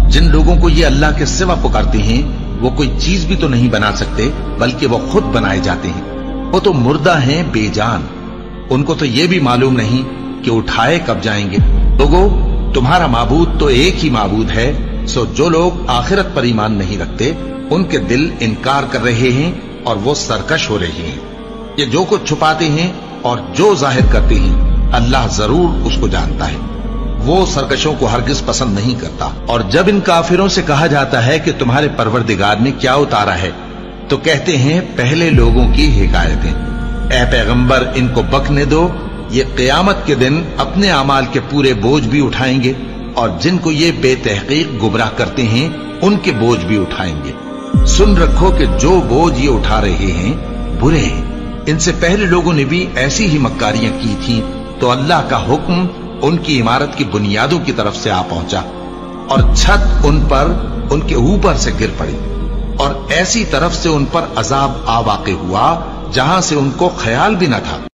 जिन लोगों को ये अल्लाह के सिवा पुकारते हैं वो कोई चीज भी तो नहीं बना सकते, बल्कि वो खुद बनाए जाते हैं। वो तो मुर्दा हैं, बेजान। उनको तो ये भी मालूम नहीं कि उठाए कब जाएंगे। लोगों, तुम्हारा माबूद तो एक ही माबूद है। सो जो लोग आखिरत पर ईमान नहीं रखते उनके दिल इनकार कर रहे हैं और वो सरकश हो रहे हैं। ये जो कुछ छुपाते हैं और जो जाहिर करते हैं अल्लाह जरूर उसको जानता है। वो सरकशों को हरगिज पसंद नहीं करता। और जब इन काफिरों से कहा जाता है कि तुम्हारे परवरदिगार ने क्या उतारा है, तो कहते हैं पहले लोगों की हिकायतें। ऐ पैगंबर, इनको बकने दो, ये क़यामत के दिन अपने अमाल के पूरे बोझ भी उठाएंगे और जिनको ये बेतहकीक गुमराह करते हैं उनके बोझ भी उठाएंगे। सुन रखो कि जो बोझ ये उठा रहे हैं बुरे हैं। इनसे पहले लोगों ने भी ऐसी ही मक्कारियां की थीं, तो अल्लाह का हुक्म उनकी इमारत की बुनियादों की तरफ से आ पहुंचा और छत उन पर उनके ऊपर से गिर पड़ी और ऐसी तरफ से उन पर अजाब आ वाक़े हुआ जहां से उनको ख्याल भी न था।